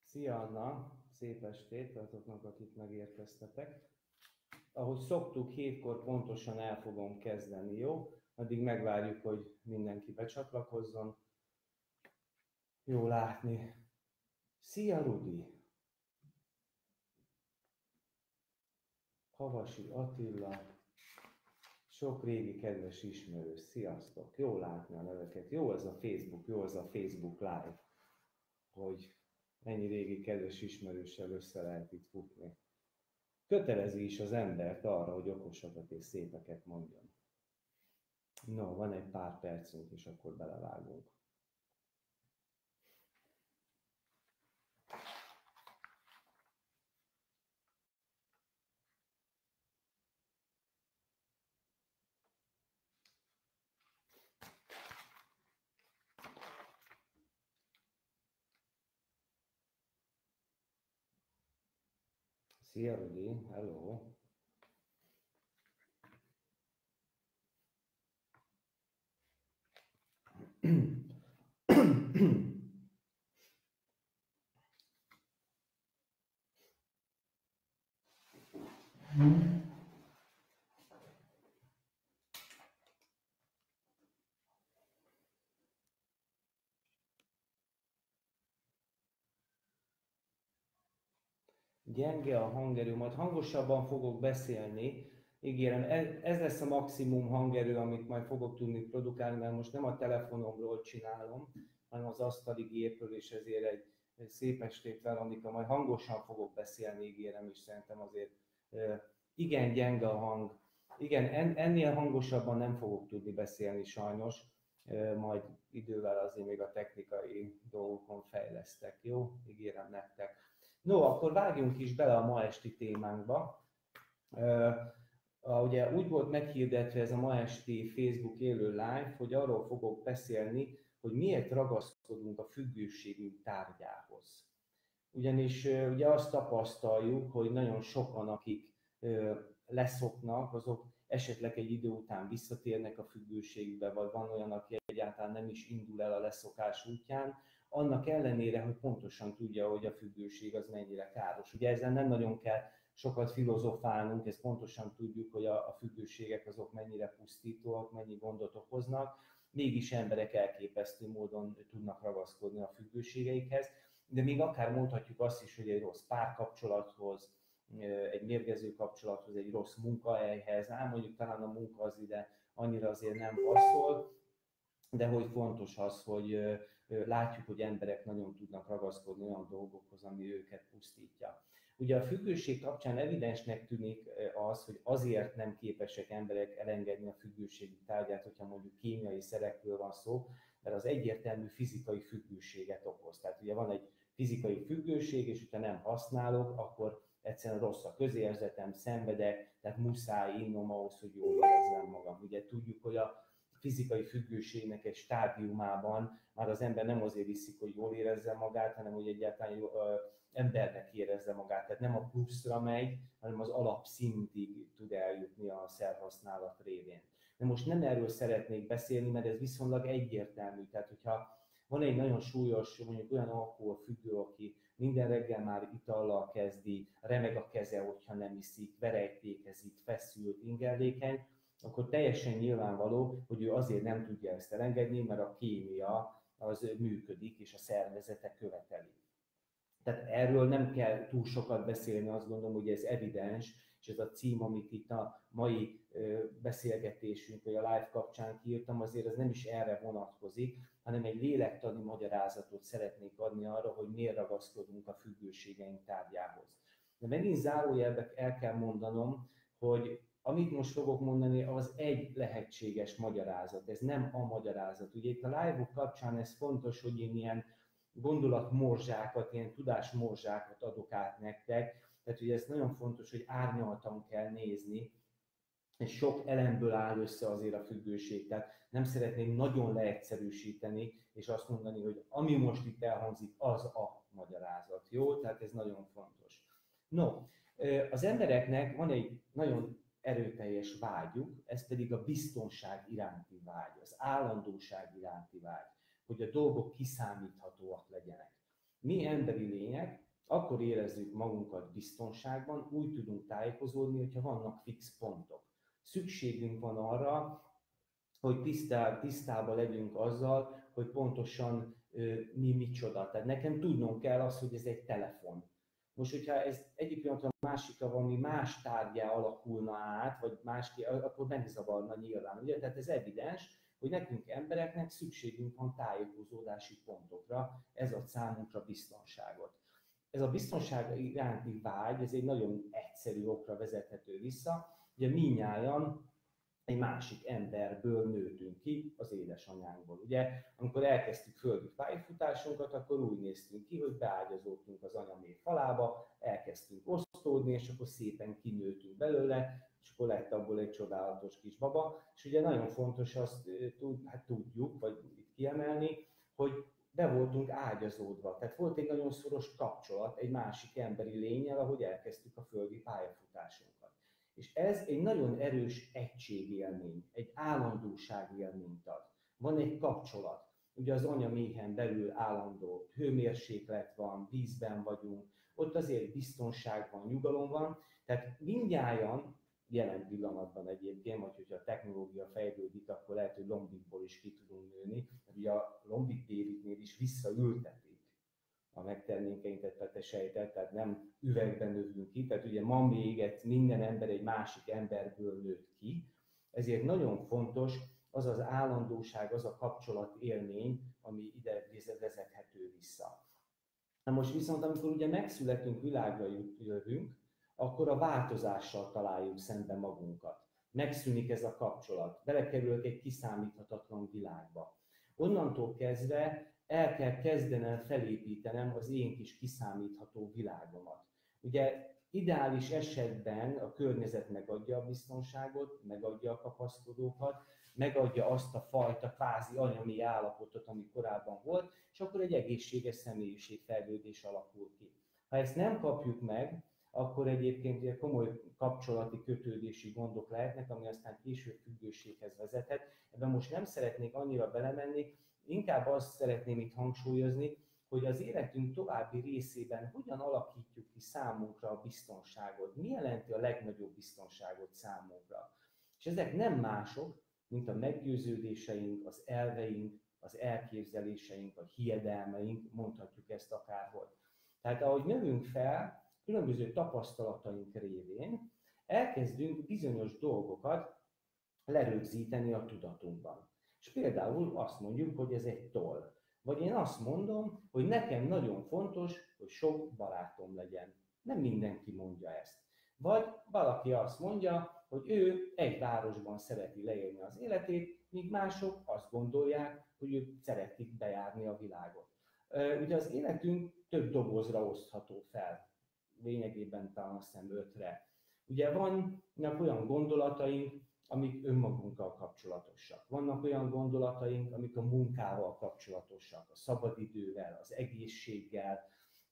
Szia Anna, szép estét azoknak, akik megérkeztetek. Ahogy szoktuk, 7-kor pontosan el fogom kezdeni, jó? Addig megvárjuk, hogy mindenki becsatlakozzon. Jó látni. Szia Rudi! Havasi Attila, sok régi kedves ismerős, sziasztok! Jó látni a neveket, jó ez a Facebook, jó ez a Facebook Live, hogy ennyi régi kedves ismerőssel össze lehet itt futni. Kötelezi is az embert arra, hogy okosakat és szépeket mondjon. No, van egy pár percünk, és akkor belevágunk. Szia Rudi, hello! Gyenge a hangerő, majd hangosabban fogok beszélni, ígérem, ez lesz a maximum hangerő, amit majd fogok tudni produkálni, mert most nem a telefonomról csinálom, hanem az asztali gépről, és ezért egy szép estét, Veronika, majd hangosan fogok beszélni, ígérem, és szerintem azért igen gyenge a hang. Igen, ennél hangosabban nem fogok tudni beszélni sajnos, majd idővel azért még a technikai dolgokon fejlesztek, jó? Ígérem nektek. No, akkor vágjunk is bele a ma esti témánkba. Ugye úgy volt meghirdetve ez a ma esti Facebook élő live, hogy arról fogok beszélni, hogy miért ragaszkodunk a függőségünk tárgyához. Ugyanis ugye azt tapasztaljuk, hogy nagyon sokan, akik leszoknak, azok esetleg egy idő után visszatérnek a függőségbe, vagy van olyan, aki egyáltalán nem is indul el a leszokás útján, annak ellenére, hogy pontosan tudja, hogy a függőség az mennyire káros. Ugye ezzel nem nagyon kell sokat filozofálnunk, ezt pontosan tudjuk, hogy a függőségek azok mennyire pusztítóak, mennyi gondot okoznak, mégis emberek elképesztő módon tudnak ragaszkodni a függőségeikhez, de még akár mondhatjuk azt is, hogy egy rossz párkapcsolathoz, egy mérgező kapcsolathoz, egy rossz munkahelyhez, ám mondjuk talán a munka az ide annyira azért nem passzol, de hogy fontos az, hogy látjuk, hogy emberek nagyon tudnak ragaszkodni olyan dolgokhoz, ami őket pusztítja. Ugye a függőség kapcsán evidensnek tűnik az, hogy azért nem képesek emberek elengedni a függőségi tárgyát, hogyha mondjuk kémiai szerekről van szó, mert az egyértelmű fizikai függőséget okoz. Tehát ugye van egy fizikai függőség, és hogyha nem használok, akkor egyszerűen rossz a közérzetem, szenvedek, tehát muszáj innom ahhoz, hogy jól érezzem magam. Ugye tudjuk, hogy a fizikai függőségnek egy stádiumában már az ember nem azért iszik, hogy jól érezze magát, hanem hogy egyáltalán embernek érezze magát. Tehát nem a pluszra megy, hanem az alapszintig tud eljutni a szerhasználat révén. De most nem erről szeretnék beszélni, mert ez viszonylag egyértelmű. Tehát, hogyha van egy nagyon súlyos, mondjuk olyan alkoholfüggő, aki minden reggel már itallal kezdi, remeg a keze, hogyha nem iszik, verejtékezik, feszült, ingerlékeny, akkor teljesen nyilvánvaló, hogy ő azért nem tudja ezt elengedni, mert a kémia az működik, és a szervezete követeli. Tehát erről nem kell túl sokat beszélni, azt gondolom, hogy ez evidens, és ez a cím, amit itt a mai beszélgetésünk, vagy a live kapcsán kiírtam, azért ez nem is erre vonatkozik, hanem egy lélektani magyarázatot szeretnék adni arra, hogy miért ragaszkodunk a függőségeink tárgyához. De megint zárójelbe el kell mondanom, hogy amit most fogok mondani, az egy lehetséges magyarázat, ez nem a magyarázat. Ugye itt a live-ok kapcsán ez fontos, hogy én ilyen gondolatmorzsákat, ilyen tudásmorzsákat adok át nektek, tehát ugye ez nagyon fontos, hogy árnyaltan kell nézni, és sok elemből áll össze azért a függőség, tehát nem szeretném nagyon leegyszerűsíteni, és azt mondani, hogy ami most itt elhangzik, az a magyarázat, jó? Tehát ez nagyon fontos. No, az embereknek van egy nagyon erőteljes vágyuk, ez pedig a biztonság iránti vágy, az állandóság iránti vágy, hogy a dolgok kiszámíthatóak legyenek. Mi emberi lények akkor érezzük magunkat biztonságban, úgy tudunk tájékozódni, hogyha vannak fix pontok. Szükségünk van arra, hogy tisztában legyünk azzal, hogy pontosan mi micsoda. Tehát nekem tudnom kell azt, hogy ez egy telefon. Most, hogyha ez egyik pillanatra a másikra valami más tárgyá alakulna át, vagy másképp, akkor megzavarna nyilván. Ugye? Tehát ez evidens, hogy nekünk embereknek szükségünk van tájékozódási pontokra, ez ad számunkra biztonságot. Ez a biztonság iránti vágy, ez egy nagyon egyszerű okra vezethető vissza, ugye mindnyájan egy másik emberből nőttünk ki, az édesanyánkból. Ugye, amikor elkezdtük földi pályafutásunkat, akkor úgy néztünk ki, hogy beágyazódtunk az anyaméh falába, elkezdtünk osztódni, és akkor szépen kinőttünk belőle, és akkor lett abból egy csodálatos kis baba. És ugye nagyon fontos azt tudjuk, vagy itt kiemelni, hogy be voltunk ágyazódva. Tehát volt egy nagyon szoros kapcsolat egy másik emberi lénnyel, ahogy elkezdtük a földi pályafutásunkat. És ez egy nagyon erős egységélmény, egy állandóságélményt ad. Van egy kapcsolat. Ugye az anyaméhen belül állandó hőmérséklet van, vízben vagyunk, ott azért biztonság van, nyugalom van. Tehát mindnyájan, jelen pillanatban egyébként, vagy hogyha a technológia fejlődik, akkor lehet, hogy lombikból is ki tudunk nőni. Ugye a lombik bébiknél is visszaültetik a megtermékenyített sejtet, tehát nem üvegben növünk ki, tehát ugye ma még minden ember egy másik emberből nőtt ki, ezért nagyon fontos az az állandóság, az a kapcsolat élmény, ami ide vezethető vissza. Na most viszont, amikor ugye megszületünk, világra jövünk, akkor a változással találjuk szembe magunkat. Megszűnik ez a kapcsolat, belekerülök egy kiszámíthatatlan világba. Onnantól kezdve el kell kezdenem felépítenem az én kis kiszámítható világomat. Ugye ideális esetben a környezet megadja a biztonságot, megadja a kapaszkodókat, megadja azt a fajta kvázi anyaméh állapotot, ami korábban volt, és akkor egy egészséges személyiségfejlődés alakul ki. Ha ezt nem kapjuk meg, akkor egyébként ugye komoly kapcsolati kötődési gondok lehetnek, ami aztán később függőséghez vezethet. Ebben most nem szeretnék annyira belemenni, inkább azt szeretném itt hangsúlyozni, hogy az életünk további részében hogyan alakítjuk ki számunkra a biztonságot, mi jelenti a legnagyobb biztonságot számunkra. És ezek nem mások, mint a meggyőződéseink, az elveink, az elképzeléseink, a hiedelmeink, mondhatjuk ezt akárhol. Tehát ahogy növünk fel, különböző tapasztalataink révén elkezdünk bizonyos dolgokat lerögzíteni a tudatunkban. És például azt mondjuk, hogy ez egy toll. Vagy én azt mondom, hogy nekem nagyon fontos, hogy sok barátom legyen. Nem mindenki mondja ezt. Vagy valaki azt mondja, hogy ő egy városban szereti leélni az életét, míg mások azt gondolják, hogy ők szeretik bejárni a világot. Ugye az életünk több dobozra osztható fel. Lényegében talán azt hiszem 5-re. Ugye vannak olyan gondolataink, amik önmagunkkal kapcsolatosak. Vannak olyan gondolataink, amik a munkával kapcsolatosak, a szabadidővel, az egészséggel,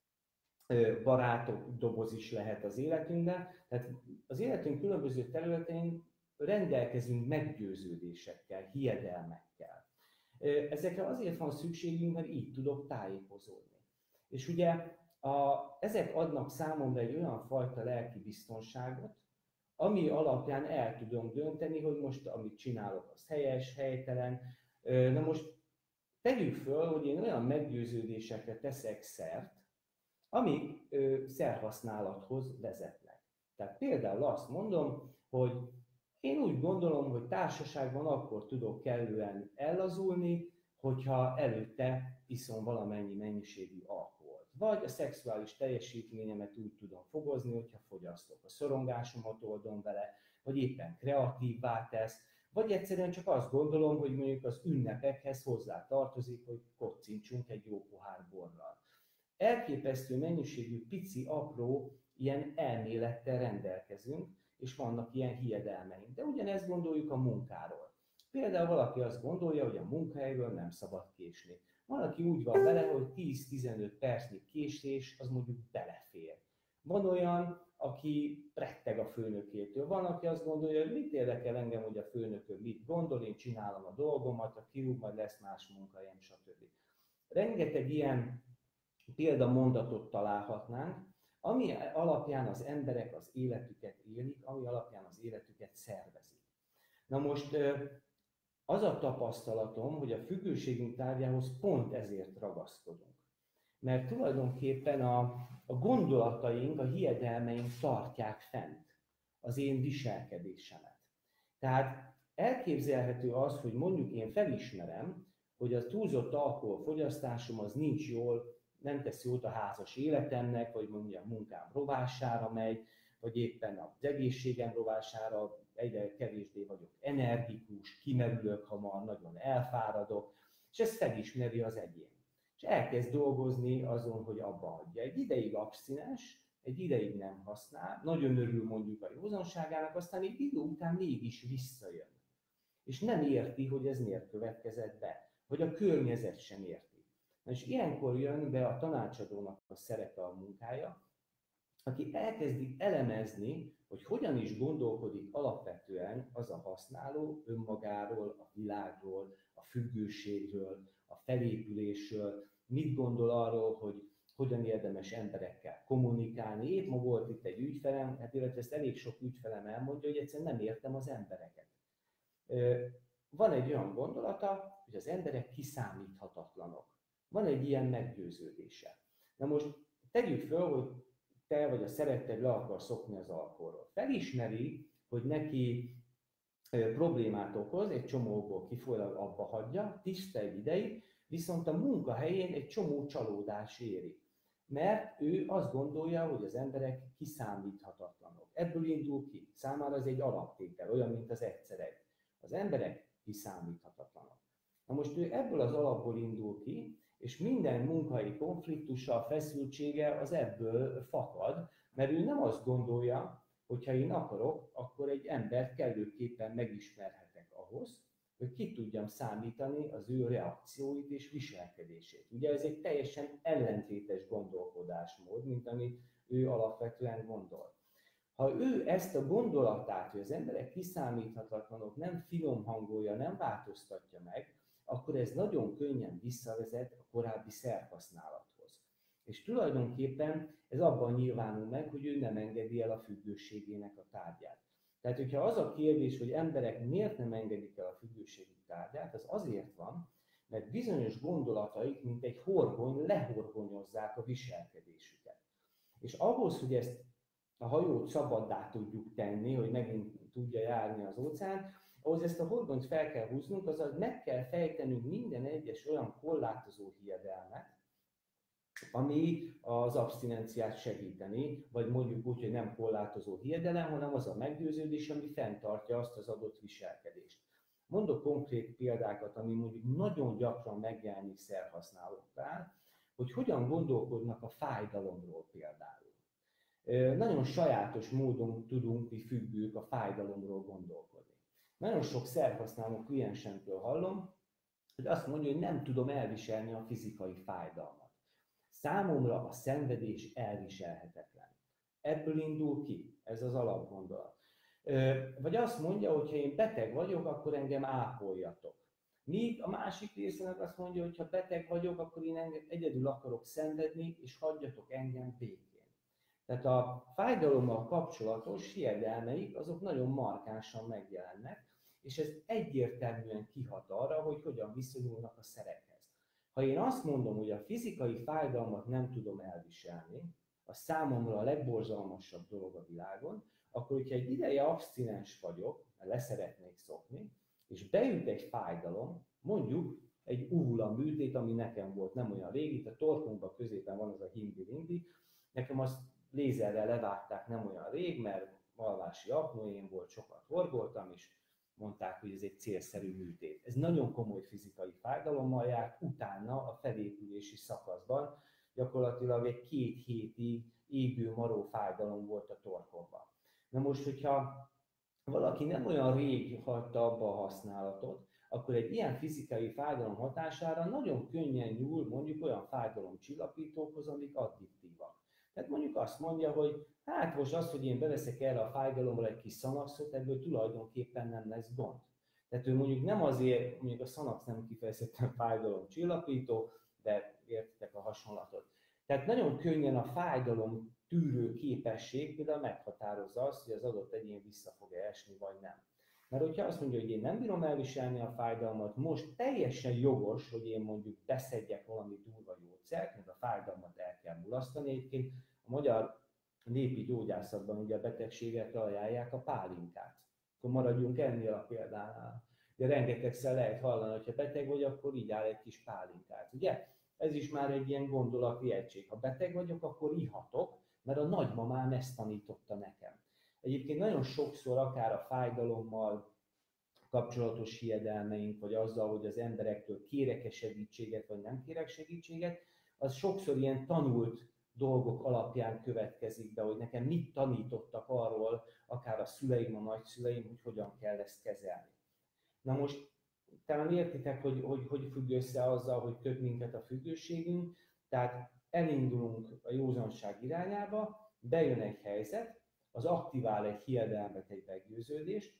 barátok doboz is lehet az életünkben. Tehát az életünk különböző területein rendelkezünk meggyőződésekkel, hiedelmekkel. Ezekre azért van szükségünk, mert így tudok tájékozódni. És ugye ezek adnak számomra egy olyan fajta lelki biztonságot, ami alapján el tudom dönteni, hogy most amit csinálok, az helyes, helytelen. Na most tegyük föl, hogy én olyan meggyőződésekre teszek szert, amik szerhasználathoz vezetnek. Tehát például azt mondom, hogy én úgy gondolom, hogy társaságban akkor tudok kellően ellazulni, hogyha előtte iszom valamennyi mennyiségű alkoholt. Vagy a szexuális teljesítményemet úgy tudom fogozni, hogyha fogyasztok. A szorongásomat oldom vele, vagy éppen kreatívvá tesz, vagy egyszerűen csak azt gondolom, hogy mondjuk az ünnepekhez hozzá tartozik, hogy koccintsunk egy jó pohár borral. Elképesztő mennyiségű pici, apró ilyen elmélettel rendelkezünk, és vannak ilyen hiedelmeink. De ugyanezt gondoljuk a munkáról. Például valaki azt gondolja, hogy a munkahelyről nem szabad késni. Van, aki úgy van vele, hogy 10-15 percnyi késés az mondjuk belefér. Van olyan, aki retteg a főnökétől. Van, aki azt gondolja, hogy mit érdekel engem, hogy a főnököm mit gondol, én csinálom a dolgomat, a kirúg, majd lesz más munkahelyem, stb. Rengeteg ilyen példamondatot találhatnánk, ami alapján az emberek az életüket élik, ami alapján az életüket szervezik. Na most az a tapasztalatom, hogy a függőségünk tárgyához pont ezért ragaszkodunk. Mert tulajdonképpen a gondolataink, a hiedelmeink tartják fent az én viselkedésemet. Tehát elképzelhető az, hogy mondjuk én felismerem, hogy a túlzott alkoholfogyasztásom az nincs jól, nem tesz jót a házas életemnek, vagy mondjuk a munkám rovására megy, vagy éppen az egészségem rovására, egyre kevésbé vagyok energikus, kimerülök hamar, nagyon elfáradok, és ezt felismeri az egyén. És elkezd dolgozni azon, hogy abba hagyja. Egy ideig abszinens, egy ideig nem használ, nagyon örül mondjuk a józanságának, aztán egy idő után mégis visszajön. És nem érti, hogy ez miért következett be, vagy a környezet sem érti. És ilyenkor jön be a tanácsadónak a szerepe, a munkája, aki elkezdi elemezni, hogy hogyan is gondolkodik alapvetően az a használó önmagáról, a világról, a függőségről, a felépülésről, mit gondol arról, hogy hogyan érdemes emberekkel kommunikálni. Épp ma volt itt egy ügyfelem, hát illetve ezt elég sok ügyfelem elmondja, hogy egyszerűen nem értem az embereket. Van egy olyan gondolata, hogy az emberek kiszámíthatatlanok. Van egy ilyen meggyőződése. Na most tegyük föl, hogy te vagy a szeretted le akar szokni az alkoholról. Felismeri, hogy neki problémát okoz, egy csomóból kifolyólag abba hagyja, tiszta egy ideig, viszont a munkahelyén egy csomó csalódás éri. Mert ő azt gondolja, hogy az emberek kiszámíthatatlanok. Ebből indul ki. Számára ez egy alaptétel, olyan, mint az egyszer egy. Az emberek kiszámíthatatlanok. Na most ő ebből az alapból indul ki, és minden munkahelyi konfliktusa, feszültsége az ebből fakad, mert ő nem azt gondolja, hogy ha én akarok, akkor egy embert kellőképpen megismerhetek ahhoz, hogy ki tudjam számítani az ő reakcióit és viselkedését. Ugye ez egy teljesen ellentétes gondolkodásmód, mint amit ő alapvetően gondol. Ha ő ezt a gondolatát, hogy az emberek kiszámíthatatlanok, nem finom hangolja, nem változtatja meg, akkor ez nagyon könnyen visszavezet a korábbi szerhasználathoz. És tulajdonképpen ez abban nyilvánul meg, hogy ő nem engedi el a függőségének a tárgyát. Tehát, hogyha az a kérdés, hogy emberek miért nem engedik el a függőségük tárgyát, az azért van, mert bizonyos gondolataik, mint egy horgony, lehorgonyozzák a viselkedésüket. És ahhoz, hogy ezt a hajót szabaddá tudjuk tenni, hogy megint tudja járni az óceán, ahhoz ezt a horgonyt fel kell húznunk, azaz meg kell fejtenünk minden egyes olyan korlátozó hiedelmet, ami az abszinenciát segíteni, vagy mondjuk úgy, hogy nem korlátozó hiedelem, hanem az a meggyőződés, ami fenntartja azt az adott viselkedést. Mondok konkrét példákat, ami mondjuk nagyon gyakran megjelenik szerhasználóknál, hogy hogyan gondolkodnak a fájdalomról például. Nagyon sajátos módon tudunk mi függők a fájdalomról gondolkodni. Nagyon sok szerhasználó kliensemtől hallom, hogy azt mondja, hogy nem tudom elviselni a fizikai fájdalmat. Számomra a szenvedés elviselhetetlen. Ebből indul ki, ez az alapgondolat. Vagy azt mondja, hogy ha én beteg vagyok, akkor engem ápoljatok. Míg a másik részének azt mondja, hogy ha beteg vagyok, akkor én egyedül akarok szenvedni, és hagyjatok engem békén. Tehát a fájdalommal kapcsolatos hiedelmeik azok nagyon markánsan megjelennek, és ez egyértelműen kihat arra, hogy hogyan viszonyulnak a szerekhez. Ha én azt mondom, hogy a fizikai fájdalmat nem tudom elviselni, a számomra a legborzalmasabb dolog a világon, akkor, hogyha egy ideje abszinens vagyok, le szeretnék szokni, és beüt egy fájdalom, mondjuk egy uvula műtét, ami nekem volt nem olyan rég, itt a torkunkban középen van az a hindi-lindi, nekem azt lézerrel levágták nem olyan rég, mert alvási apnoém volt, sokat horgoltam, és mondták, hogy ez egy célszerű műtét. Ez nagyon komoly fizikai fájdalommal járt, utána a felépülési szakaszban gyakorlatilag egy 2 hétig égő maró fájdalom volt a torkomban. Na most, hogyha valaki nem olyan rég hagyta abba a használatot, akkor egy ilyen fizikai fájdalom hatására nagyon könnyen nyúl mondjuk olyan fájdalomcsillapítókhoz, amik addiktívak. Tehát mondjuk azt mondja, hogy hát most az, hogy én beveszek erre a fájdalomra egy kis szanaxot, ebből tulajdonképpen nem lesz gond. Tehát ő mondjuk nem azért, mondjuk a szanax nem kifejezetten fájdalomcsillapító, de értitek a hasonlatot. Tehát nagyon könnyen a fájdalom tűrő képesség például meghatározza azt, hogy az adott egyén vissza fog-e esni, vagy nem. Mert hogyha azt mondja, hogy én nem bírom elviselni a fájdalmat, most teljesen jogos, hogy én mondjuk beszedjek valami durva gyógyszert, mert a fájdalmat el kell mulasztani. Egyébként a magyar népi gyógyászatban ugye a betegségekre ajánlják a pálinkát. Akkor maradjunk ennél a példánál. De rengetegszer lehet hallani, hogy ha beteg vagy, akkor így áll egy kis pálinkát, ugye? Ez is már egy ilyen gondolati egység. Ha beteg vagyok, akkor ihatok, mert a nagymamám ezt tanította nekem. Egyébként nagyon sokszor akár a fájdalommal kapcsolatos hiedelmeink, vagy azzal, hogy az emberektől kérek-e segítséget, vagy nem kérek segítséget, az sokszor ilyen tanult dolgok alapján következik be, hogy nekem mit tanítottak arról, akár a szüleim, a nagyszüleim, hogy hogyan kell ezt kezelni. Na most talán értitek, hogy függ össze azzal, hogy köt minket a függőségünk, tehát elindulunk a józanság irányába, bejön egy helyzet, az aktivál egy hiedelmet, egy meggyőződést,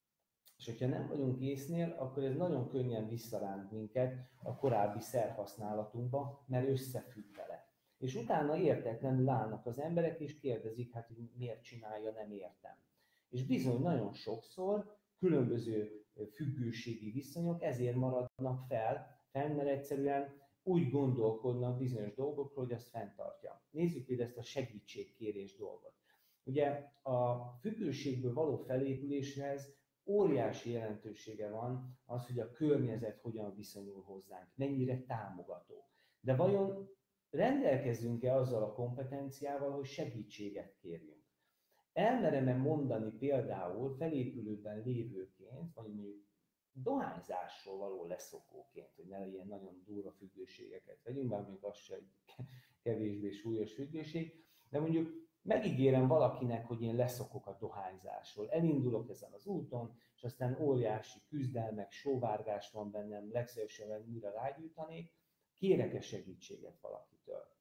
és hogyha nem vagyunk észnél, akkor ez nagyon könnyen visszaránt minket a korábbi szerhasználatunkba, mert összefügg vele. És utána értetlenül állnak az emberek, és kérdezik, hát hogy miért csinálja, nem értem. És bizony nagyon sokszor különböző függőségi viszonyok ezért maradnak fenn, mert egyszerűen úgy gondolkodnak bizonyos dolgokról, hogy azt fenntartja. Nézzük például ezt a segítségkérés dolgot. Ugye a függőségből való felépüléshez óriási jelentősége van az, hogy a környezet hogyan viszonyul hozzánk, mennyire támogató. De vajon rendelkezünk-e azzal a kompetenciával, hogy segítséget kérjünk? Elmerem-e mondani például felépülőben lévőként, vagy mondjuk dohányzásról való leszokóként, hogy ne ilyen nagyon durva függőségeket vegyünk, bár még az se egy kevésbé súlyos függőség, de mondjuk megígérem valakinek, hogy én leszokok a dohányzásról, elindulok ezen az úton, és aztán óriási küzdelmek, sóvárgás van bennem, legszívesebben újra rágyújtanék, kérek-e segítséget valakitől?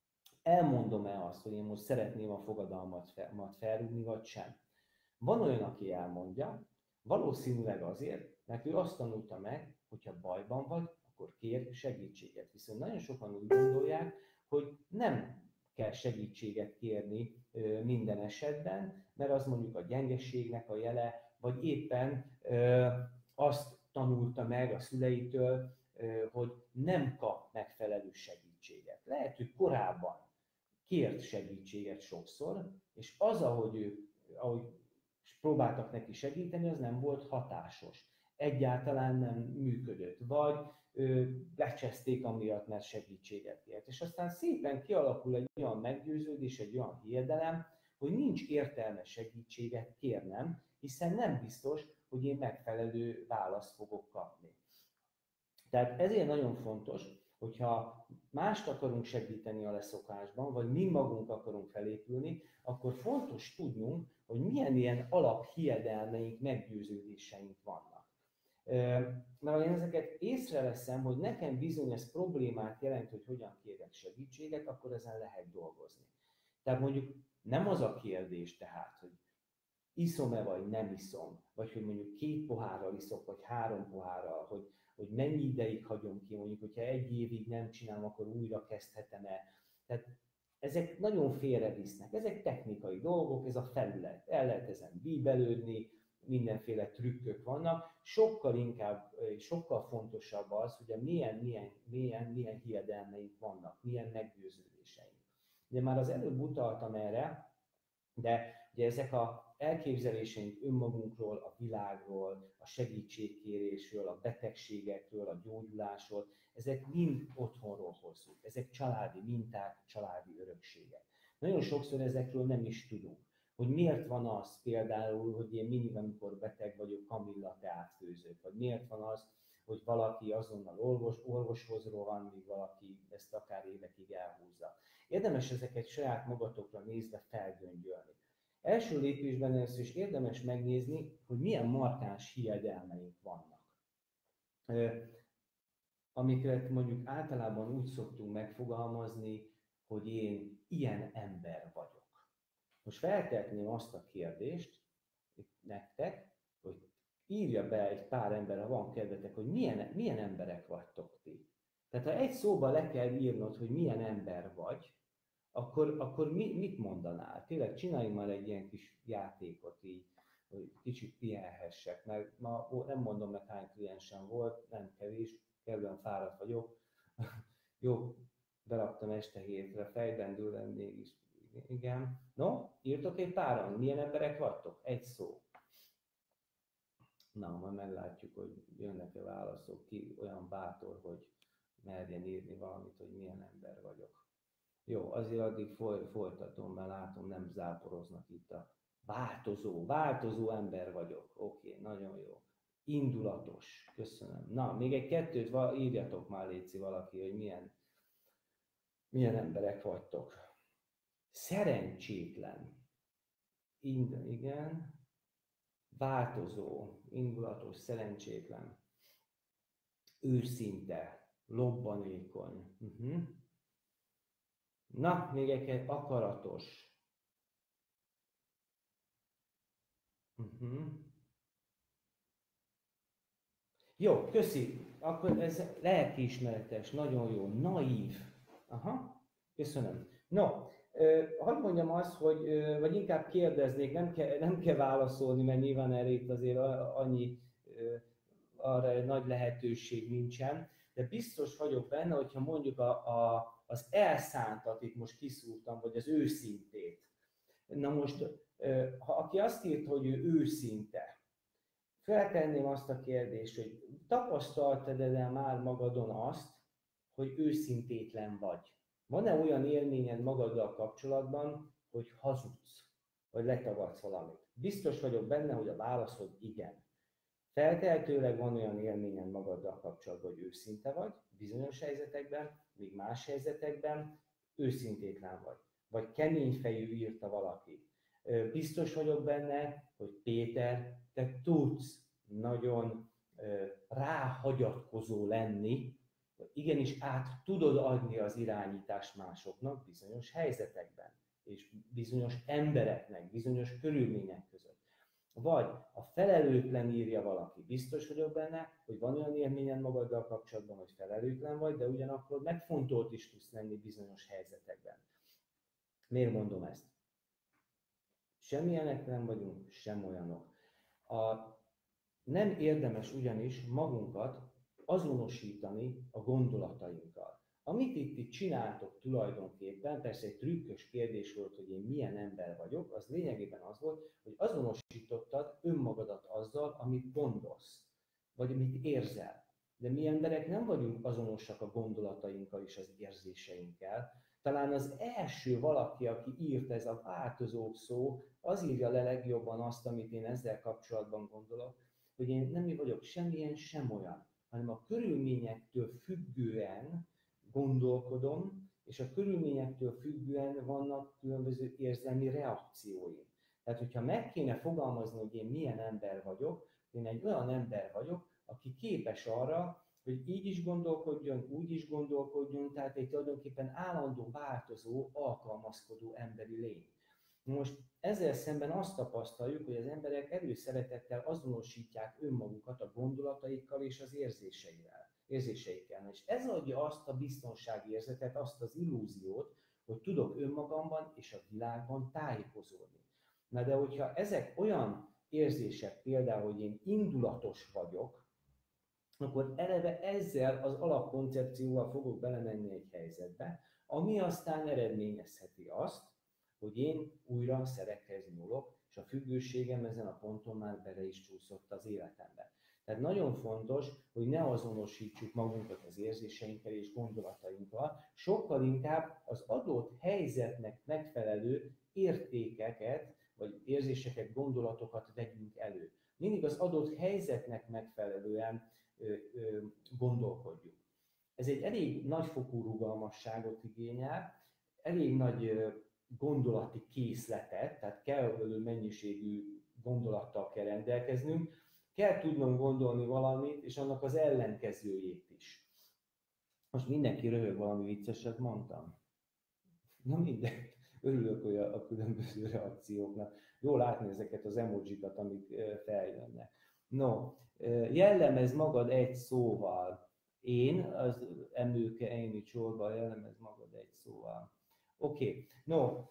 Elmondom-e azt, hogy én most szeretném a fogadalmat felrúgni, vagy sem? Van olyan, aki elmondja, valószínűleg azért, mert ő azt tanulta meg, hogyha bajban vagy, akkor kér segítséget. Viszont nagyon sokan úgy gondolják, hogy nem kell segítséget kérni minden esetben, mert az mondjuk a gyengeségnek a jele, vagy éppen azt tanulta meg a szüleitől, hogy nem kap megfelelő segítséget. Lehet, hogy korábban kért segítséget sokszor, és az, ahogy próbáltak neki segíteni, az nem volt hatásos. Egyáltalán nem működött. Vagy lecseszték amiatt, mert segítséget kért. És aztán szépen kialakul egy olyan meggyőződés, egy olyan hiedelem, hogy nincs értelme segítséget kérnem, hiszen nem biztos, hogy én megfelelő választ fogok kapni. Tehát ezért nagyon fontos, hogyha mást akarunk segíteni a leszokásban, vagy mi magunk akarunk felépülni, akkor fontos tudnunk, hogy milyen ilyen alaphiedelmeink, meggyőződéseink vannak. Mert ha én ezeket észreveszem, hogy nekem bizony ez problémát jelent, hogy hogyan kérek segítséget, akkor ezen lehet dolgozni. Tehát mondjuk nem az a kérdés tehát, hogy iszom-e vagy nem iszom, vagy hogy mondjuk 2 pohárral iszok, vagy 3 pohárral, hogy mennyi ideig hagyom ki, mondjuk, hogyha 1 évig nem csinálom, akkor újra kezdhetem-e. Tehát ezek nagyon félrevisznek, ezek technikai dolgok, ez a felület, el lehet ezen bíbelődni, mindenféle trükkök vannak, sokkal inkább, sokkal fontosabb az, hogy milyen hiedelmeink vannak, milyen meggyőződéseink. Ugye már az előbb utaltam erre, de ugye ezek az elképzeléseink önmagunkról, a világról, a segítségkérésről, a betegségekről, a gyógyulásról, ezek mind otthonról hozzuk. Ezek családi minták, családi örökségek. Nagyon sokszor ezekről nem is tudunk. Hogy miért van az például, hogy én mindig, amikor beteg vagyok, kamillateát főzök, vagy miért van az, hogy valaki azonnal orvoshoz rohan, míg valaki ezt akár évekig elhúzza. Érdemes ezeket saját magatokra nézve felgöngyölni. Első lépésben először is érdemes megnézni, hogy milyen markáns hiedelmeink vannak. Amiket mondjuk általában úgy szoktunk megfogalmazni, hogy én ilyen ember vagyok. Most feltehetném azt a kérdést nektek, hogy írja be egy pár ember, ha van kedvetek, hogy milyen emberek vagytok ti. Tehát ha egy szóban le kell írnod, hogy milyen ember vagy, akkor mit mondanál? Tényleg csináljunk már egy ilyen kis játékot így, hogy kicsit pihenhessek, mert ma nem mondom meg hány kliensem volt, nem kevés, kellően fáradt vagyok. Jó, beraktam este hétre, fejben dőlem mégis. Igen. No, írtok egy páran, milyen emberek vagytok? Egy szó. Na, majd meglátjuk, hogy jönnek-e válaszok, ki olyan bátor, hogy merjen írni valamit, hogy milyen ember vagyok. Jó, azért addig folytatom, mert látom, nem záporoznak itt a változó ember vagyok. Oké, nagyon jó. Indulatos, köszönöm. Na, még egy kettőt írjatok már, létszi valaki, hogy milyen emberek vagytok. Szerencsétlen. Igen. Változó, indulatos, szerencsétlen. Őszinte, lobbanékony. Na, még egy akaratos. Jó, köszi. Akkor ez lelkiismeretes, nagyon jó. Naív. Aha, köszönöm. No, hadd mondjam azt, hogy, vagy inkább kérdeznék, nem kell válaszolni, mert nyilván erre itt azért annyi arra nagy lehetőség nincsen, de biztos vagyok benne, hogyha mondjuk az elszántat itt most kiszúrtam, vagy az őszintét. Na most, ha aki azt írt, hogy ő őszinte, feltenném azt a kérdést, hogy tapasztaltad-e már magadon azt, hogy őszintétlen vagy? Van-e olyan élményed magaddal kapcsolatban, hogy hazudsz, vagy letagadsz valamit? Biztos vagyok benne, hogy a válaszod igen. Feltehetőleg van olyan élményed magaddal kapcsolatban, hogy őszinte vagy, bizonyos helyzetekben, míg más helyzetekben őszintétlen vagy. Vagy keményfejű írta valaki. Biztos vagyok benne, hogy Péter, te tudsz nagyon ráhagyatkozó lenni, igenis át tudod adni az irányítást másoknak bizonyos helyzetekben, és bizonyos embereknek, bizonyos körülmények között. Vagy a felelőtlen írja valaki. Biztos vagyok benne, hogy van olyan élményed magaddal kapcsolatban, hogy felelőtlen vagy, de ugyanakkor megfontolt is tudsz lenni bizonyos helyzetekben. Miért mondom ezt? Semmilyenek nem vagyunk, sem olyanok. Nem érdemes ugyanis magunkat azonosítani a gondolatainkkal. Amit itt csináltok tulajdonképpen, persze egy trükkös kérdés volt, hogy én milyen ember vagyok, az lényegében az volt, hogy azonosítottad önmagadat azzal, amit gondolsz, vagy amit érzel. De mi emberek nem vagyunk azonosak a gondolatainkkal és az érzéseinkkel. Talán az első valaki, aki írt ez a változó szó, az írja le legjobban azt, amit én ezzel kapcsolatban gondolok, hogy én nem vagyok semmilyen, sem olyan, hanem a körülményektől függően gondolkodom, és a körülményektől függően vannak különböző érzelmi reakcióim. Tehát, hogyha meg kéne fogalmazni, hogy én milyen ember vagyok, én egy olyan ember vagyok, aki képes arra, hogy így is gondolkodjon, úgy is gondolkodjon, tehát egy tulajdonképpen állandó, változó, alkalmazkodó emberi lény. Most ezzel szemben azt tapasztaljuk, hogy az emberek előszeretettel azonosítják önmagukat a gondolataikkal és az érzéseikkel. És ez adja azt a biztonságérzetet, azt az illúziót, hogy tudok önmagamban és a világban tájékozódni. Na de hogyha ezek olyan érzések, például, hogy én indulatos vagyok, akkor eleve ezzel az alapkoncepcióval fogok belemenni egy helyzetbe, ami aztán eredményezheti azt, hogy én újra szerekhez nyúlok, és a függőségem ezen a ponton már bele is csúszott az életembe. Tehát nagyon fontos, hogy ne azonosítsuk magunkat az érzéseinkkel és gondolatainkkal, sokkal inkább az adott helyzetnek megfelelő értékeket, vagy érzéseket, gondolatokat vegyünk elő. Mindig az adott helyzetnek megfelelően gondolkodjunk. Ez egy elég nagyfokú rugalmasságot igényel, elég nagy gondolati készletet, tehát kellő mennyiségű gondolattal kell rendelkeznünk, kell tudnom gondolni valamit, és annak az ellenkezőjét is. Most mindenki röhög, valami vicceset mondtam. Na mindegy, örülök hogy a különböző reakcióknak. Jól látni ezeket az emojikat, amik feljönnek. No, jellemez magad egy szóval. Én, az emőke, én itt sorban jellemez magad egy szóval. Oké. No,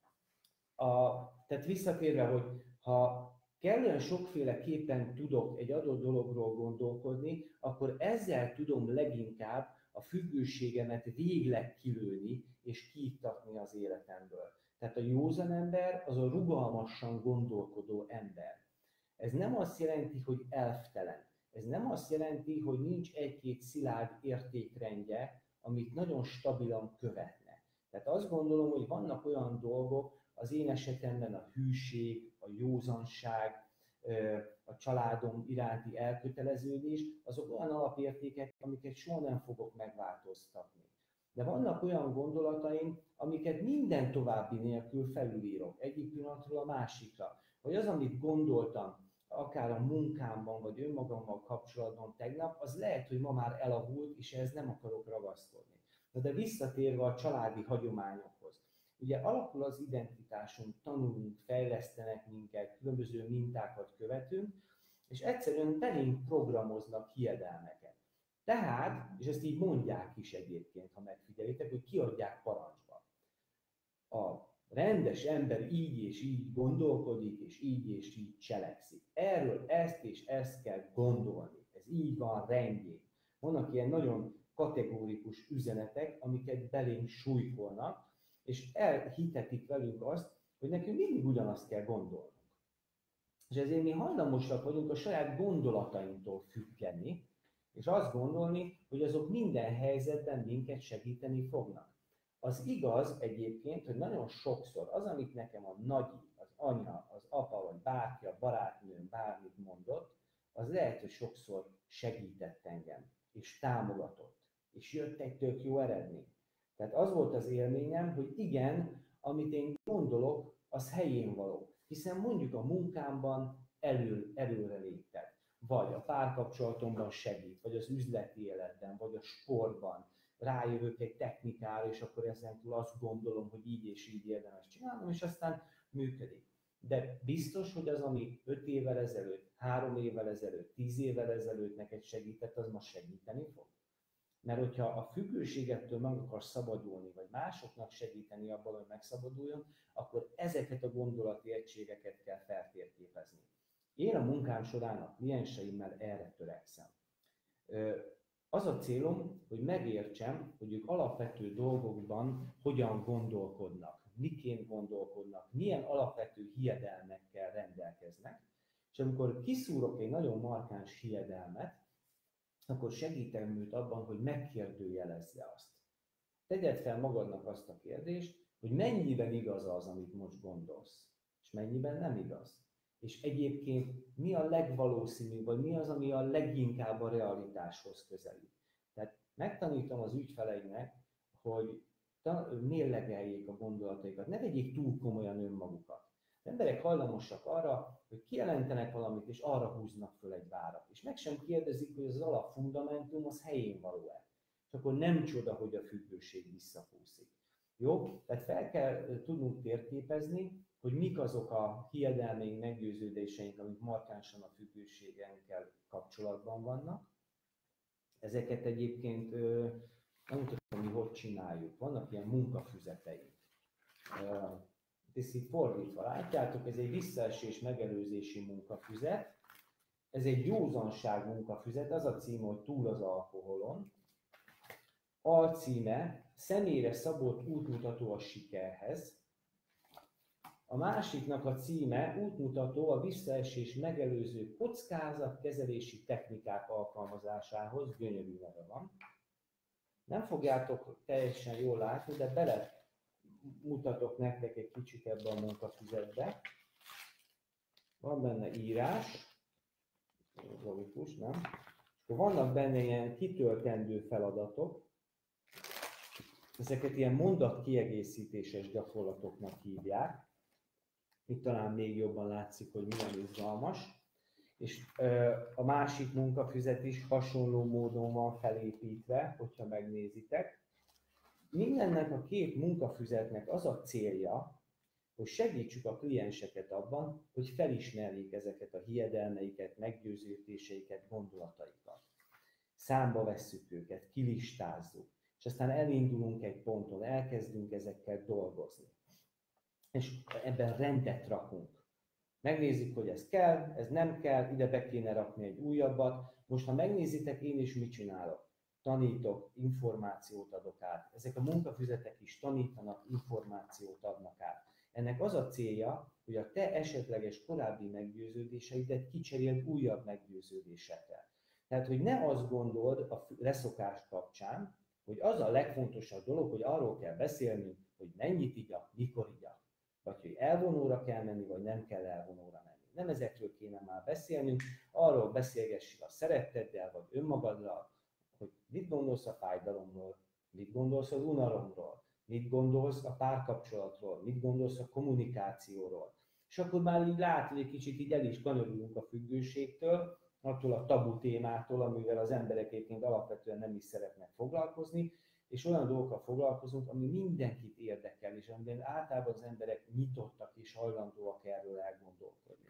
tehát visszatérve, hogy ha kellően sokféleképpen tudok egy adott dologról gondolkodni, akkor ezzel tudom leginkább a függőségemet végleg kilőni és kiiktatni az életemből. Tehát a józan ember az a rugalmasan gondolkodó ember. Ez nem azt jelenti, hogy elftelen. Ez nem azt jelenti, hogy nincs egy-két szilárd értékrendje, amit nagyon stabilan követne. Tehát azt gondolom, hogy vannak olyan dolgok, az én esetemben a hűség, a józanság, a családom iránti elköteleződés, azok olyan alapértékek, amiket soha nem fogok megváltoztatni. De vannak olyan gondolataim, amiket minden további nélkül felülírok, egyik pillanatról a másikra. Vagy az, amit gondoltam, akár a munkámban, vagy önmagammal kapcsolatban tegnap, az lehet, hogy ma már elavult, és ehhez nem akarok ragaszkodni. De visszatérve a családi hagyományokhoz. Ugye alakul az identitásunk, tanulunk, fejlesztenek minket, különböző mintákat követünk, és egyszerűen belénk programoznak hiedelmeket. Tehát, és ezt így mondják is egyébként, ha megfigyelitek, hogy kiadják parancsba. A rendes ember így és így gondolkodik, és így cselekszik. Erről ezt és ezt kell gondolni. Ez így van rendjén. Vannak ilyen nagyon kategórikus üzenetek, amiket belénk súlykolnak, és elhitetik velünk azt, hogy nekünk mindig ugyanazt kell gondolnunk. És ezért mi hajlamosak vagyunk a saját gondolatainktól függeni, és azt gondolni, hogy azok minden helyzetben minket segíteni fognak. Az igaz egyébként, hogy nagyon sokszor az, amit nekem a nagyi, az anya, az apa, vagy bárki, a barátnőm bármit mondott, az lehet, hogy sokszor segített engem, és támogatott, és jött egy tök jó eredmény. Tehát az volt az élményem, hogy igen, amit én gondolok, az helyén való. Hiszen mondjuk a munkámban előre léptek, vagy a párkapcsolatomban segít, vagy az üzleti életben, vagy a sportban. Rájövök egy technikára, és akkor ezen túl azt gondolom, hogy így és így érdemes csinálnom, és aztán működik. De biztos, hogy az, ami 5 évvel ezelőtt, 3 évvel ezelőtt, 10 évvel ezelőtt neked segített, az most segíteni fog? Mert hogyha a függőségettől meg akarsz szabadulni, vagy másoknak segíteni abban, hogy megszabaduljon, akkor ezeket a gondolati egységeket kell feltérképezni. Én a munkám során a klienseimmel erre törekszem. Az a célom, hogy megértsem, hogy ők alapvető dolgokban hogyan gondolkodnak, miként gondolkodnak, milyen alapvető hiedelmekkel rendelkeznek, és amikor kiszúrok egy nagyon markáns hiedelmet, akkor segítem őt abban, hogy megkérdőjelezze azt. Tegyed fel magadnak azt a kérdést, hogy mennyiben igaz az, amit most gondolsz, és mennyiben nem igaz. És egyébként mi a legvalószínűbb, vagy mi az, ami a leginkább a realitáshoz közelít. Tehát megtanítom az ügyfeleimnek, hogy mérlegeljék a gondolataikat, ne vegyék túl komolyan önmagukat. Az emberek hajlamosak arra, hogy kijelentenek valamit, és arra húznak föl egy várat. És meg sem kérdezik, hogy az alapfundamentum az helyén való-e. És akkor nem csoda, hogy a függőség visszakúszik. Jó? Tehát fel kell tudnunk térképezni, hogy mik azok a hiedelmeink, meggyőződéseink, amik markánsan a függőségenkkel kapcsolatban vannak. Ezeket egyébként nem mutatom, mi hogy csináljuk. Vannak ilyen munkafüzeteink. Ezt így fordítva látjátok, ez egy visszaesés megelőzési munkafüzet. Ez egy józanság munkafüzet, az a címe, hogy túl az alkoholon. Alcíme, személyre szabott útmutató a sikerhez. A másiknak a címe útmutató a visszaesés megelőző kockázatkezelési technikák alkalmazásához, gyönyörű neve van. Nem fogjátok teljesen jól látni, de bele mutatok nektek egy kicsit ebbe a munkafüzetbe. Van benne írás, logikus, nem? És akkor vannak benne ilyen kitöltendő feladatok. Ezeket ilyen mondatkiegészítéses gyakorlatoknak hívják. Itt talán még jobban látszik, hogy milyen izgalmas. És a másik munkafüzet is hasonló módon van felépítve, hogyha megnézitek. Mindennek a két munkafüzetnek az a célja, hogy segítsük a klienseket abban, hogy felismerjék ezeket a hiedelmeiket, meggyőződéseiket, gondolataikat. Számba vesszük őket, kilistázzuk. És aztán elindulunk egy ponton, elkezdünk ezekkel dolgozni. És ebben rendet rakunk. Megnézzük, hogy ez kell, ez nem kell, ide be kéne rakni egy újabbat. Most, ha megnézitek, én is mit csinálok. Tanítok, információt adok át. Ezek a munkafüzetek is tanítanak, információt adnak át. Ennek az a célja, hogy a te esetleges korábbi meggyőződéseidet kicseréld újabb meggyőződésekkel. Tehát, hogy ne azt gondold a leszokás kapcsán, hogy az a legfontosabb dolog, hogy arról kell beszélnünk, hogy mennyit igyak, mikor igyak. Vagy hogy elvonóra kell menni, vagy nem kell elvonóra menni. Nem ezekről kéne már beszélnünk, arról beszélgessél a szeretteddel, vagy önmagaddal, hogy mit gondolsz a fájdalomról, mit gondolsz az unalomról, mit gondolsz a párkapcsolatról, mit gondolsz a kommunikációról. És akkor már így látod, hogy egy kicsit így el is kanyarodunk a függőségtől, attól a tabu témától, amivel az emberek egyébként alapvetően nem is szeretnek foglalkozni, és olyan dolgokkal foglalkozunk, ami mindenkit érdekel, és amiben általában az emberek nyitottak és hajlandóak erről elgondolkodni.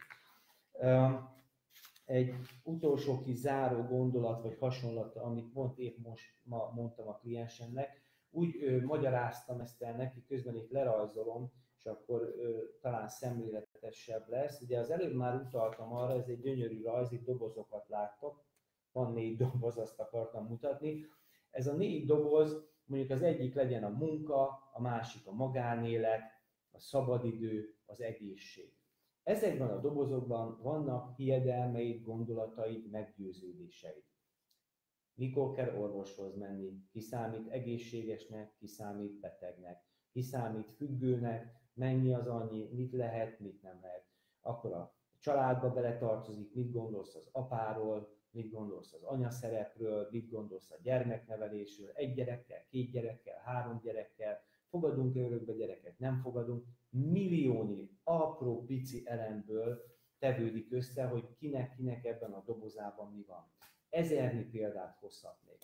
Egy utolsó kis záró gondolat vagy hasonlat, amit épp most ma mondtam a kliensemnek, úgy magyaráztam ezt el neki, közben itt lerajzolom, és akkor talán szemléletesebb lesz. Ugye az előbb már utaltam arra, ez egy gyönyörű rajz, itt dobozokat láttok, van 4 doboz, azt akartam mutatni. Ez a 4 doboz, mondjuk az egyik legyen a munka, a másik a magánélet, a szabadidő, az egészség. Ezekben a dobozokban vannak hiedelmeid, gondolataid, meggyőződéseid. Mikor kell orvoshoz menni, ki számít egészségesnek, ki számít betegnek, ki számít függőnek, mennyi az annyi, mit lehet, mit nem lehet. Akkor a családba beletartozik, mit gondolsz az apáról, mit gondolsz az anyaszerepről, mit gondolsz a gyermeknevelésről, 1 gyerekkel, 2 gyerekkel, 3 gyerekkel, fogadunk örökbe gyereket, nem fogadunk, milliónyi apró pici elemből tevődik össze, hogy kinek ebben a dobozában mi van. Ezernyi példát hozhatnék.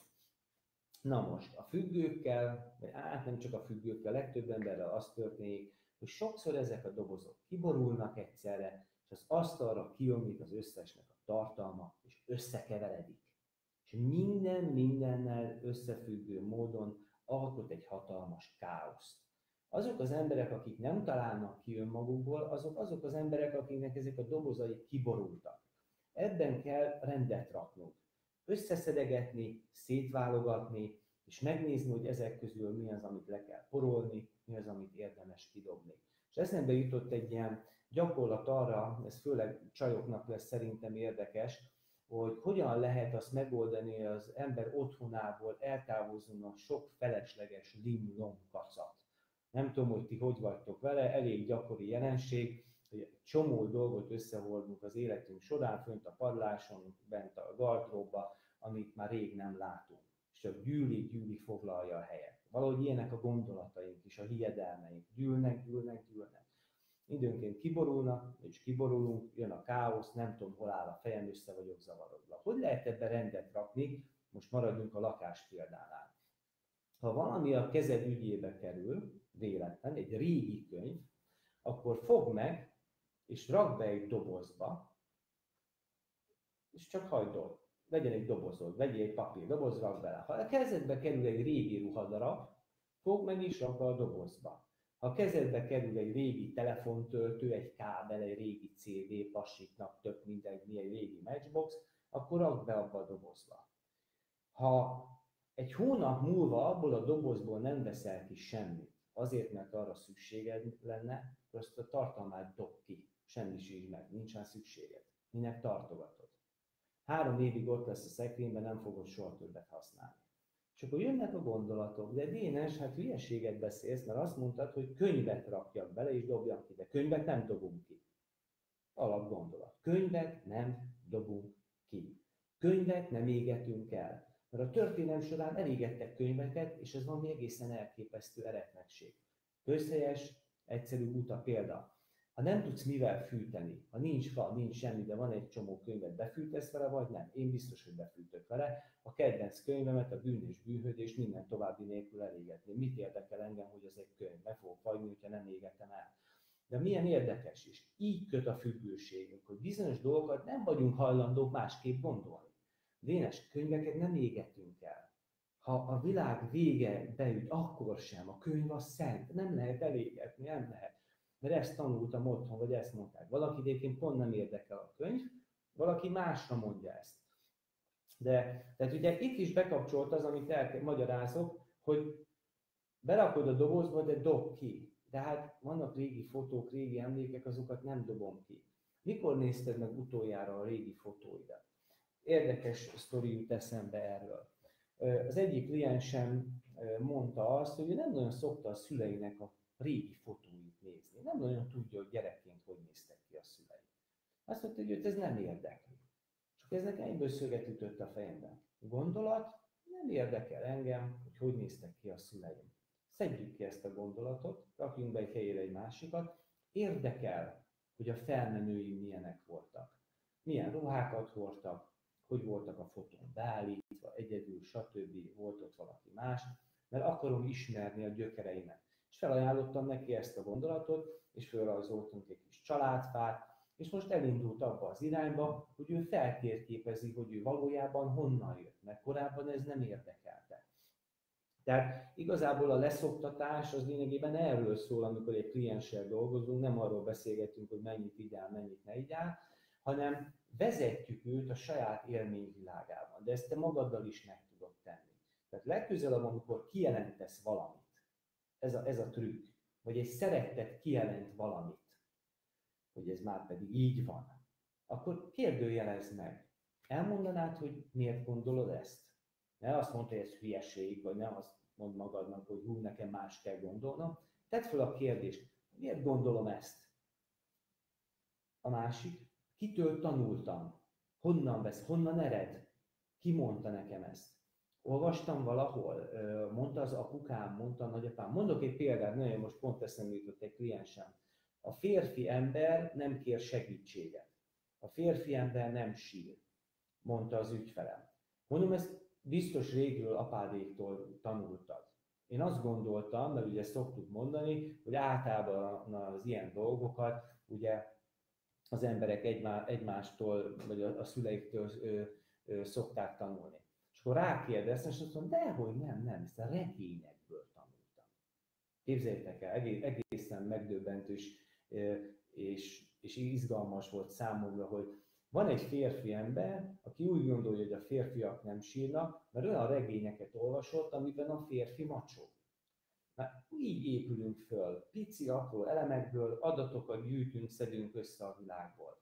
Na most, a függőkkel, vagy nem csak a függőkkel, a legtöbb emberrel az történik, hogy sokszor ezek a dobozok kiborulnak egyszerre, és az asztalra kiömlik az összesnek a tartalma, és összekeveredik. És minden mindennel összefüggő módon alkot egy hatalmas káoszt. Azok az emberek, akik nem találnak ki önmagukból, azok az emberek, akiknek ezek a dobozai kiborultak. Ebben kell rendet raknunk. Összeszedegetni, szétválogatni, és megnézni, hogy ezek közül mi az, amit le kell porolni, mi az, amit érdemes kidobni. És eszembe jutott egy ilyen gyakorlat arra, ez főleg csajoknak lesz szerintem érdekes, hogy hogyan lehet azt megoldani, hogy az ember otthonából eltávozzon a sok felesleges lim-lom-kacat. Nem tudom, hogy ti hogy vagytok vele, elég gyakori jelenség, hogy egy csomó dolgot összehordunk az életünk során, fönt a padláson, bent a gardróbba, amit már rég nem látunk. És csak gyűli foglalja a helyet. Valahogy ilyenek a gondolataink is, a hiedelmeink. Gyűlnek. Időnként kiborulnak, és kiborulunk, jön a káosz, nem tudom, hol áll a fejem, össze vagyok zavarodva. Hogy lehet ebben rendet rakni? Most maradjunk a lakás példánál. Ha valami a kezed ügyébe kerül, véletlen, egy régi könyv, akkor fogd meg, és rakd be egy dobozba, és csak hagyd ott. Legyen egy dobozod, vegyél egy papírdoboz, rakd bele. Ha a kezedbe kerül egy régi ruhadarab, fogd meg és rakd a dobozba. Ha a kezedbe kerül egy régi telefontöltő, egy kábel, egy régi CD, passiknak tök mindegy, egy régi matchbox, akkor rakd be abba a dobozba. Ha egy hónap múlva abból a dobozból nem veszel ki semmit, azért, mert arra szükséged lenne, akkor azt a tartalmát dob ki. Semmi sincs meg, nincsen szükséged. Minek tartogatod? 3 évig ott lesz a szekrényben, nem fogod soha többet használni. És akkor jönnek a gondolatok, de Dénes, hát hülyeséget beszélsz, mert azt mondtad, hogy könyvet rakjak bele és dobjak ki, de könyvet nem dobunk ki. Alapgondolat. Könyvet nem dobunk ki. Könyvet nem égetünk el. Mert a történelem során elégettek könyveket, és ez valami egészen elképesztő eretnekség. Közhelyes, egyszerű buta példa. Ha nem tudsz mivel fűteni, ha nincs fa, nincs semmi, de van egy csomó könyvet, befűtesz vele, vagy nem? Én biztos, hogy befűtök vele. A kedvenc könyvemet, a Bűn és bűnhődés minden további nélkül elégetni. Mit érdekel engem, hogy ez egy könyv? Meg fogok fagyni, hogyha nem égetem el. De milyen érdekes is. Így köt a függőségünk, hogy bizonyos dolgokat nem vagyunk hajlandók másképp gondolni. Dénes, könyveket nem égetünk el. Ha a világ vége beüt, akkor sem, a könyv az szent, nem lehet elégetni, nem lehet. Mert ezt tanultam otthon, vagy ezt mondták. Valaki egyébként pont nem érdekel a könyv, valaki másra mondja ezt. Tehát ugye itt is bekapcsolt az, amit magyarázok, hogy berakod a dobozba, de dob ki. De hát vannak régi fotók, régi emlékek, azokat nem dobom ki. Mikor nézted meg utoljára a régi fotóidat? Érdekes sztori jut eszembe erről. Az egyik kliensem mondta azt, hogy ő nem nagyon szokta a szüleinek a régi fotóit nézni. Nem nagyon tudja, hogy gyerekként hogy néztek ki a szülei. Azt mondta, hogy őt ez nem érdekli. Csak ez nekem egyből szöget ütött a fejemben. Gondolat, nem érdekel engem, hogy néztek ki a szüleim. Szedjük ki ezt a gondolatot, rakjunk be egy helyére egy másikat. Érdekel, hogy a felmenőim milyenek voltak. Milyen ruhákat hordtak, hogy voltak a fotón beállítva, egyedül, stb. Volt ott valaki más, mert akarom ismerni a gyökereimet. És felajánlottam neki ezt a gondolatot, és felrajzoltunk egy kis családfát, és most elindult abba az irányba, hogy ő feltérképezi, hogy ő valójában honnan jött, mert korábban ez nem érdekelte. Tehát igazából a leszoktatás az lényegében erről szól, amikor egy klienssel dolgozunk, nem arról beszélgetünk, hogy mennyit igyál, mennyit ne igyál, hanem vezetjük őt a saját élményvilágában. De ezt te magaddal is meg tudod tenni. Tehát legközelebb, amikor kijelentesz valamit, ez a trükk, vagy egy szeretet kijelent valamit, hogy ez már pedig így van, akkor kérdőjelezd meg. Elmondanád, hogy miért gondolod ezt? Ne azt mondta, hogy ez hülyeség, vagy ne azt mondd magadnak, hogy hú, nekem más kell gondolnom. Tedd fel a kérdést, miért gondolom ezt? A másik, kitől tanultam? Honnan vesz? Honnan ered? Ki mondta nekem ezt? Olvastam valahol? Mondta az apukám, mondta a nagyapám. Mondok egy példát, nagyon most pont eszembe jutott egy kliensem. A férfi ember nem kér segítséget. A férfi ember nem sír, mondta az ügyfelem. Mondom, ezt biztos régről apádéktól tanultad. Én azt gondoltam, mert ugye szoktuk mondani, hogy általában az ilyen dolgokat ugye az emberek egymástól, vagy a szüleiktől szokták tanulni. És akkor rákérdeztem, és azt mondom, dehogy nem, ezt a regényekből tanultam. Képzeljétek el, egészen megdöbbentő és izgalmas volt számomra, hogy van egy férfi ember, aki úgy gondolja, hogy a férfiak nem sírnak, mert olyan regényeket olvasott, amiben a férfi macsó. Na, így épülünk föl, pici, apró elemekből, adatokat gyűjtünk, szedünk össze a világból.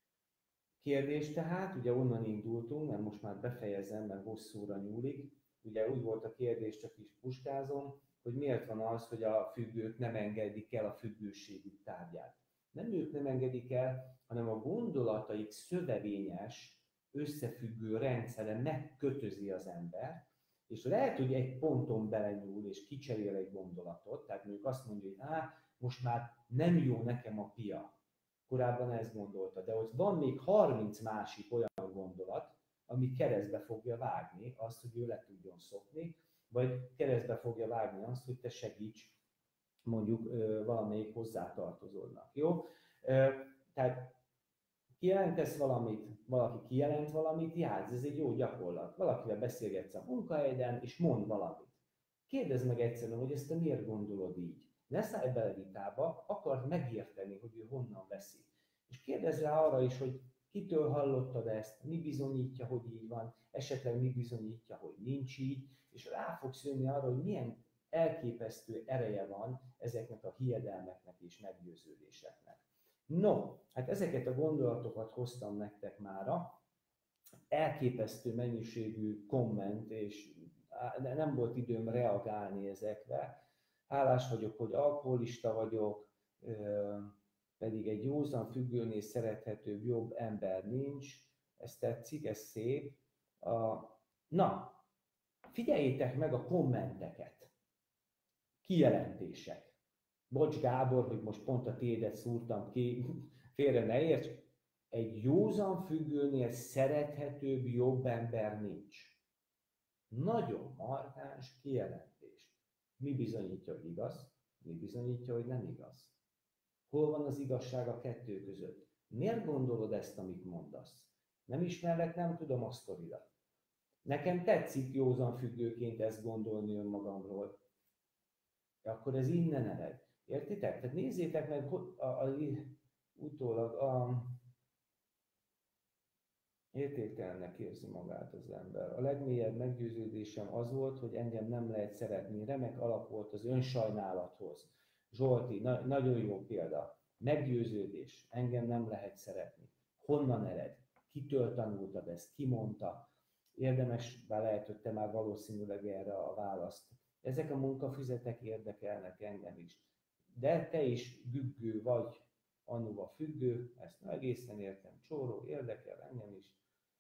Kérdés tehát, ugye onnan indultunk, mert most már befejezem, mert hosszúra nyúlik. Ugye úgy volt a kérdés, csak is puskázom, hogy miért van az, hogy a függők nem engedik el a függőségük tárgyát. Nem ők nem engedik el, hanem a gondolataik szövevényes, összefüggő rendszere megkötözi az embert, és lehet, hogy egy ponton belenyúl és kicserél egy gondolatot, tehát mondjuk azt mondja, hogy most már nem jó nekem a pia. Korábban ezt gondolta, de ott van még 30 másik olyan gondolat, ami keresztbe fogja vágni azt, hogy ő le tudjon szokni, vagy keresztbe fogja vágni azt, hogy te segíts mondjuk valamelyik hozzátartozódnak. Jó? Tehát kijelentesz valamit, valaki kijelent valamit, játsz, ez egy jó gyakorlat. Valakivel beszélgetsz a munkahelyen, és mond valamit. Kérdezd meg egyszerűen, hogy ezt te miért gondolod így. Ne szállj bele vitába, akard megérteni, hogy ő honnan veszi. És kérdezz rá arra is, hogy kitől hallottad ezt, mi bizonyítja, hogy így van, esetleg mi bizonyítja, hogy nincs így, és rá fogsz jönni arra, hogy milyen elképesztő ereje van ezeknek a hiedelmeknek és meggyőződéseknek. No, hát ezeket a gondolatokat hoztam nektek mára. Elképesztő mennyiségű komment, és nem volt időm reagálni ezekre. Hálás vagyok, hogy alkoholista vagyok, pedig egy józan függőnél szerethetőbb, jobb ember nincs. Ez tetszik, ez szép. Na, figyeljétek meg a kommenteket, kijelentések. Bocs Gábor, hogy most pont a tiédet szúrtam ki, félre ne érts. Egy józan függőnél szerethetőbb, jobb ember nincs. Nagyon markáns kijelentés. Mi bizonyítja, hogy igaz? Mi bizonyítja, hogy nem igaz? Hol van az igazság a kettő között? Miért gondolod ezt, amit mondasz? Nem ismerlek, nem tudom a sztoridat. Nekem tetszik józan függőként ezt gondolni önmagamról. Akkor ez innen ered. Értitek? Tehát nézzétek meg utólag értéktelennek érzi magát az ember. A legmélyebb meggyőződésem az volt, hogy engem nem lehet szeretni. Remek alap volt az önsajnálathoz. Zsolti, nagyon jó példa. Meggyőződés. Engem nem lehet szeretni. Honnan ered? Kitől tanultad ezt? Ki mondta? Érdemes, bár lehet, hogy te már valószínűleg erre a választ. Ezek a munkafüzetek érdekelnek engem is. De te is függő vagy, anuva függő, ezt egészen értem, csóró, érdekel engem is.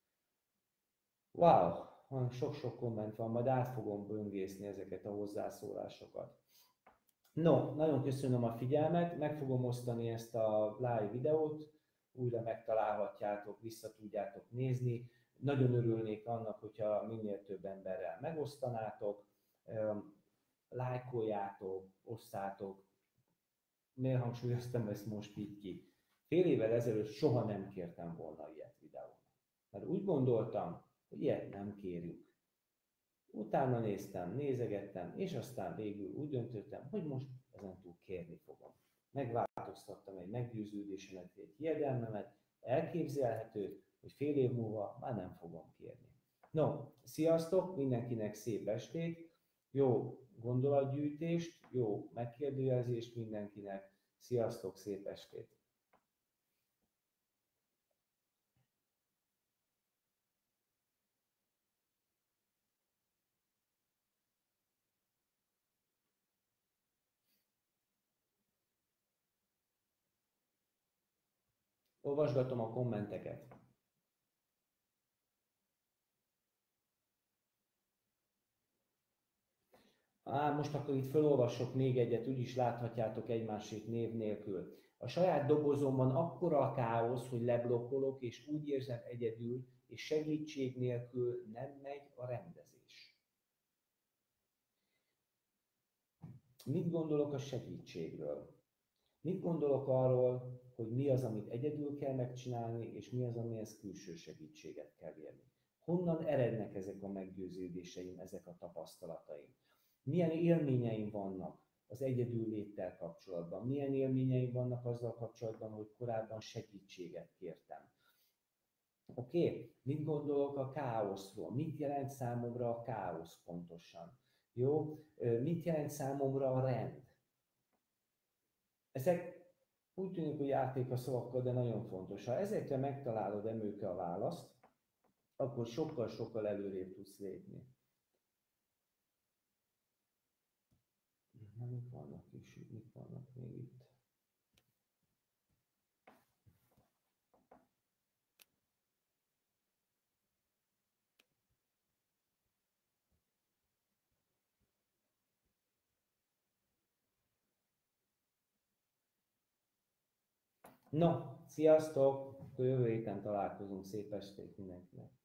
Wow, sok-sok komment van, majd át fogom böngészni ezeket a hozzászólásokat. No, nagyon köszönöm a figyelmet, meg fogom osztani ezt a live videót, újra megtalálhatjátok, vissza tudjátok nézni. Nagyon örülnék annak, hogyha minél több emberrel megosztanátok, lájkoljátok, osszátok. Miért hangsúlyoztam ezt most így ki? Fél évvel ezelőtt soha nem kértem volna ilyet videón. Mert úgy gondoltam, hogy ilyet nem kérünk. Utána néztem, nézegettem, és aztán végül úgy döntöttem, hogy most ezentúl kérni fogom. Megváltoztattam egy meggyőződésemet, egy hiedelmemet, elképzelhető, hogy fél év múlva már nem fogom kérni. No, sziasztok, mindenkinek szép estét, jó gondolatgyűjtést, jó megkérdőjelzést mindenkinek, sziasztok, szép estét! Olvasgatom a kommenteket. Most akkor itt felolvasok még egyet, úgyis láthatjátok egymásét név nélkül. A saját dobozomban akkora a káosz, hogy leblokkolok, és úgy érzem egyedül, és segítség nélkül nem megy a rendezés. Mit gondolok a segítségről? Mit gondolok arról, hogy mi az, amit egyedül kell megcsinálni, és mi az, amihez külső segítséget kell érni? Honnan erednek ezek a meggyőződéseim, ezek a tapasztalataim? Milyen élményeim vannak az egyedülléttel kapcsolatban? Milyen élményeim vannak azzal kapcsolatban, hogy korábban segítséget kértem? Oké? Mit gondolok a káoszról? Mit jelent számomra a káosz pontosan? Jó? Mit jelent számomra a rend? Ezek úgy tűnik, hogy játék a szavakkal, de nagyon fontos. Ha ezekre megtalálod, Emőke, a választ, akkor sokkal-sokkal előrébb tudsz lépni. Mik vannak még itt? No, sziasztok! Jövő héten találkozunk, szép estét mindenkinek!